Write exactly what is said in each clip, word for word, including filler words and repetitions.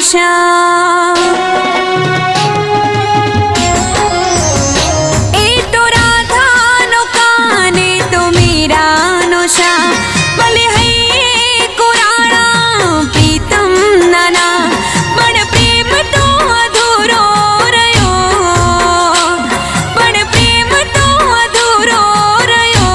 श्याम। ए तो राधा नो काने तो मीरा नो श्याम, भले है कुराना प्रीतम नाना, पण प्रेम तो अधूरो रयो, पण प्रेम तो अधूरो रयो।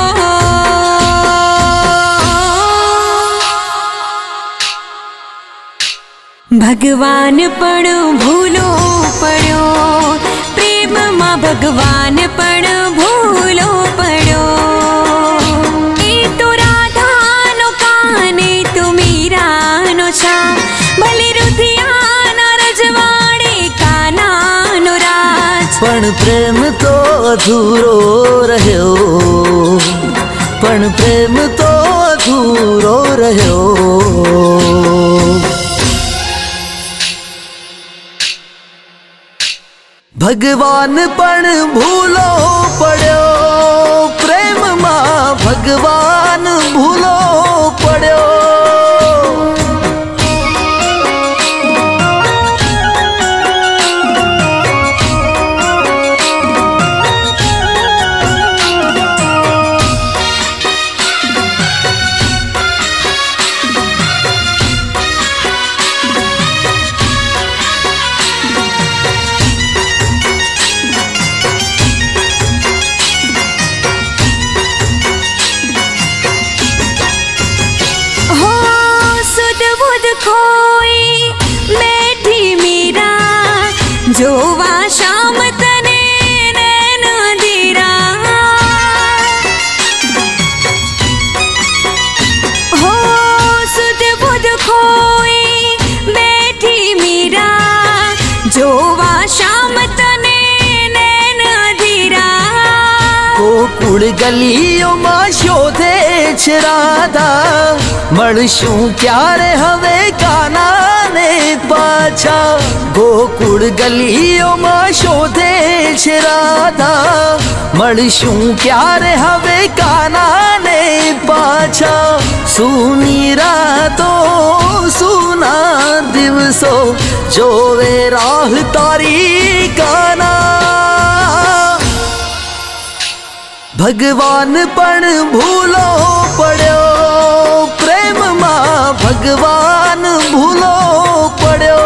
भगवान पण भूलो पड़ो, प्रेम मां भगवान पण भूलो पड़ो। ए तो राधा नो काने तो मीरा नो श्याम, भले रुधिया ना रजवाड़े काना नो राज, पण प्रेम तो अधूरो रह्यो, पण प्रेम तो अधूरो रह्यो। भगवान पण भूलो पड़ो, प्रेम मां भगवान भूलो पड़ो। खोई बैठी मीरा, जोवा शाम तने नैन दीरा। हो सुध बुध खोई बैठी मीरा, जोवा शाम तने नैन दीरा। गोकुल गलियों में शोधे छे राधा, મળશું ક્યારે હવે કાનાને પાછા। ગોકુળ ગલીઓમાં શોધે છે રાધા, મળશું ક્યારે હવે કાનાને પાછા। સૂની રાતો સૂના દિવસો જોવે રાહ તારી કાના। भगवान पण भूलो पड़ो, प्रेम मां भगवान भूलो पड़ो।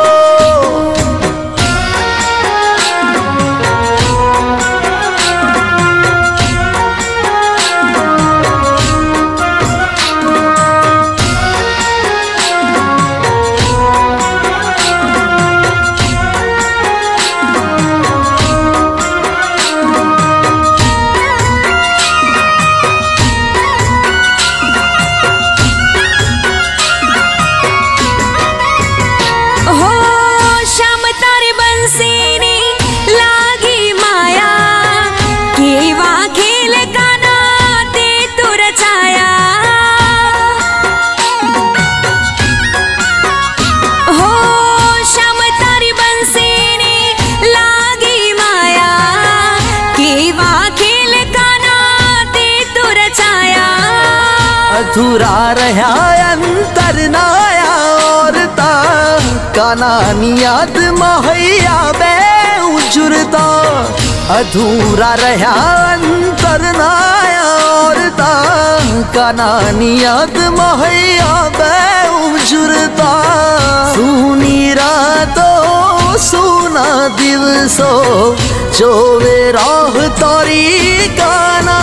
अधूरा रहा अंतर नाया और ता, कानानी याद महैया बे उजुरता। अधूरा रहा अंतर नाया और ता, कानानी याद महैया बे उजुरता। सूनी रातो सूना दिवसो जोवे राह तारी काना।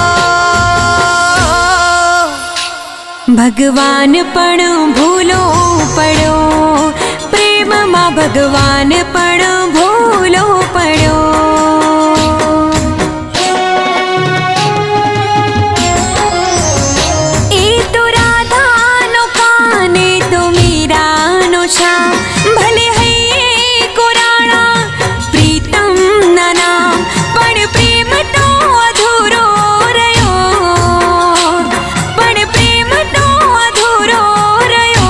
भगवान पण भूलो पड़ो, प्रेम मां भगवान पण भूलो पड़ो। ए तो राधा नो काने तो मीरा नो श्याम, भले है कुराना प्रीतम नाना, पण प्रेम तो अधूरो रयो, पण प्रेम तो अधूरो रयो।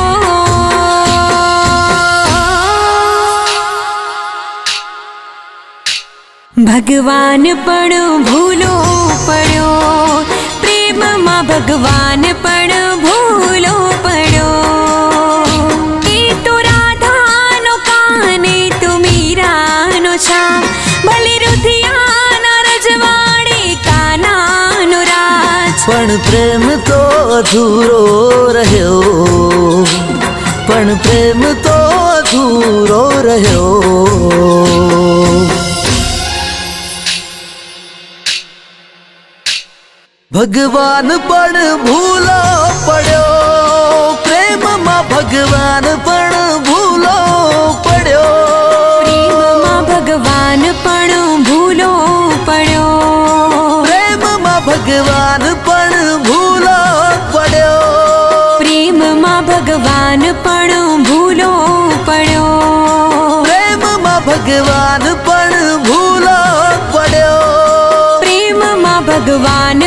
भगवान पण भूलो पड़ो, प्रेम मां भगवान पण भूलो पड़ो। ए तो राधा नो का प्रेम तो अधूरो रह्यो, पण प्रेम तो अधूरो रह्यो। भगवान पण भूलो पड़ो, प्रेम मां भगवान पण भूलो पड़ो। प्रेम मां भगवान पण भूलो पड़ो, प्रेम मां भगवान पण भूलो पड़ो। प्रेम मां भगवान पण भूलो पड़ो, प्रेम मां भगवान पण भूलो पड़ो। प्रेम मां भगवान